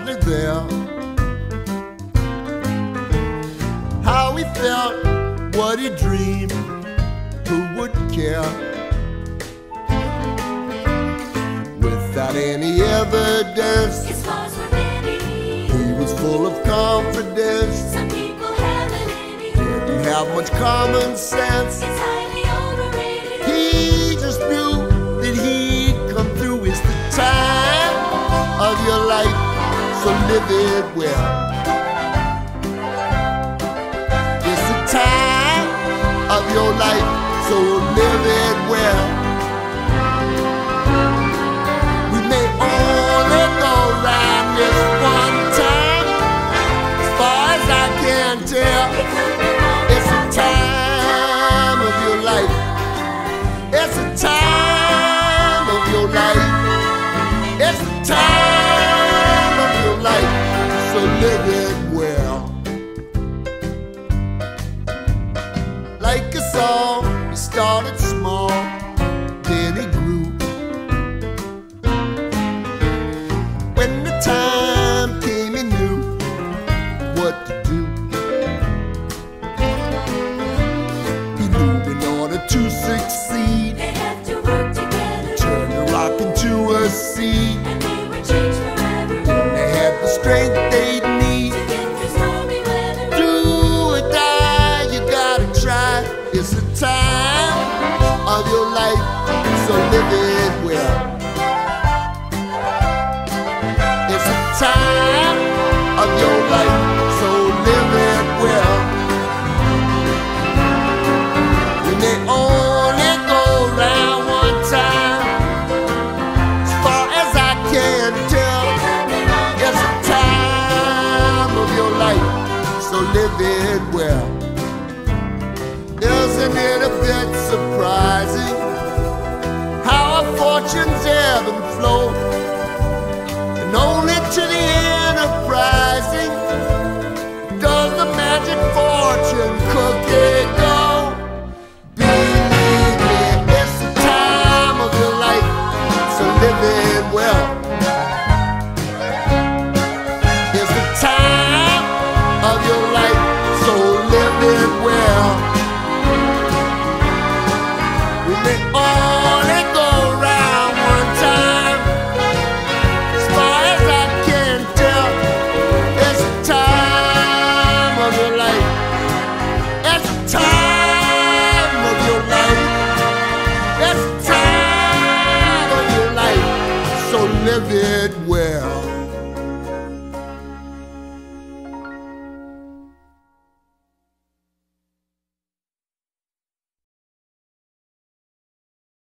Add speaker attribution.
Speaker 1: standing there. How he felt, what he dreamed, who would care? Without any evidence,
Speaker 2: His scars were many.
Speaker 1: he was full of confidence.
Speaker 2: Some people haven't any.
Speaker 1: Didn't have much common sense.
Speaker 2: It's highly overrated.
Speaker 1: He just knew that he'd come through. It's the time of your life, so live it well. It's the time of your life, so live it well. We may only go round this one time, as far as I can tell. It's the time of your life. It's the time of your life. It's the time of your life, so live it well. Like us all, he started small, then he grew. When the time came, he knew what to do. He knew in order to succeed,
Speaker 2: They have to work together.
Speaker 1: turn the rock into a seed.
Speaker 2: And they were changed forever.
Speaker 1: They had the strength they'd need.
Speaker 2: To get through stormy weather.
Speaker 1: Do or die, you gotta try. It's the time of your life, so live it well. It's the time of your life, so live it well. When they only go round one time, as far as I can tell, it's the time of your life, so live it well. Isn't it a bit surprising how our fortunes ebb and flow, and only to the enterprising does the magic fortune cookie go? Believe me, it's the time of your life, so live it well. It's the time of your life, so live it well. We may only go round one time, as far as I can tell. It's the time of your life. It's the time of your life. It's the time of your life, so live it well.